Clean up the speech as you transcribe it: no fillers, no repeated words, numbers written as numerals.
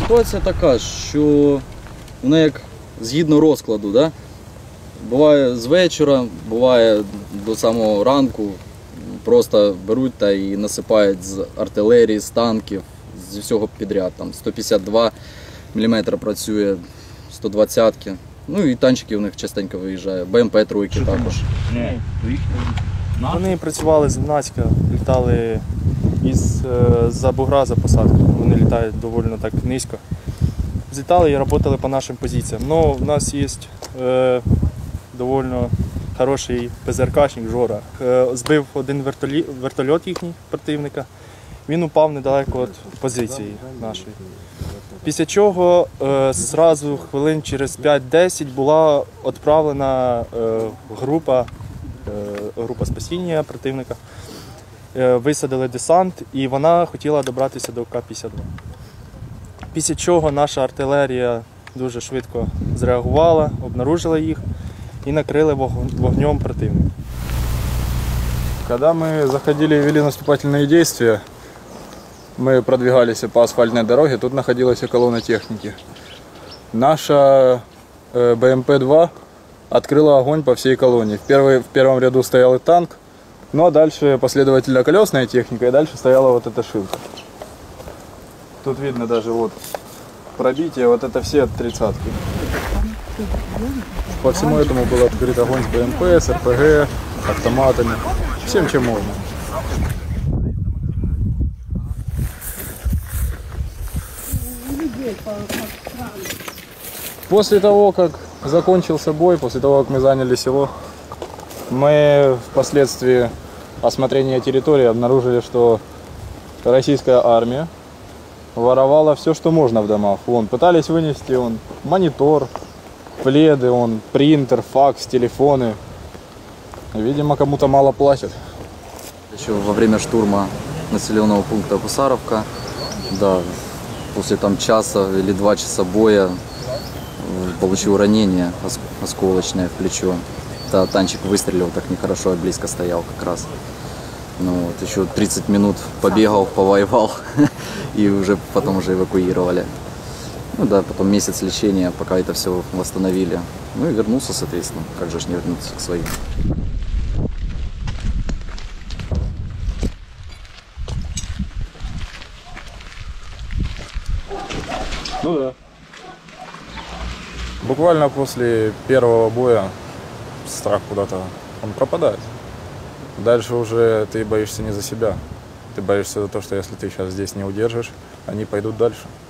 Ситуація така, що вона як згідно розкладу, да? Буває з вечора, буває до самого ранку, просто беруть та і насипають з артилерії, з танків, зі всього підряд. Там 152 мм працює, 120-ки. Ну і танчики у них частенько виїжджає, БМП-3 також. Вони працювали зненацька, літали із-за бугра, за посадки. Вони літають доволі так низько. Злітали і працювали по нашим позиціям. Но в нас є доволі хороший ПЗРКшник Жора. Збив один вертольот їхній противника. Він упав недалеко від позиції нашої. Після чого зразу хвилин через 5-10 була відправлена група спасіння противника. Висадили десант і вона хотіла добратися до К-52. Після чого наша артилерія дуже швидко зреагувала, обнаружила їх і накрили вогнем противника. Когда мы заходили и вели наступательные действия, мы продвигались по асфальтной дороге, тут находилась колонна техники. Наша БМП-2 открыла огонь по всей колонне. В первом ряду стоял и танк, ну а дальше последовательно колесная техника, и дальше стояла вот эта шилка. Тут видно даже вот пробитие, вот это все от 30-ки. По всему этому был открыт огонь с БМП, с РПГ, автоматами, всем чем можно. После того, как закончился бой, после того, как мы заняли село, мы впоследствии осмотрения территории обнаружили, что российская армия воровала все, что можно в домах. Вон, пытались вынести монитор, пледы, принтер, факс, телефоны. Видимо, кому-то мало платят. Еще во время штурма населенного пункта Гусаровка, да, после часа или 2 часа боя получил ранение осколочное в плечо. Да, танчик выстрелил так нехорошо, близко стоял как раз. Ну вот, еще 30 минут побегал, повоевал и потом уже эвакуировали. Ну да, потом месяц лечения, пока это все восстановили. Ну и вернулся, соответственно. Как же не вернуться к своим. Ну да. Буквально после первого боя страх куда-то он пропадает. Дальше уже ты боишься не за себя. Ты боишься за то, что если ты сейчас здесь не удержишь, они пойдут дальше.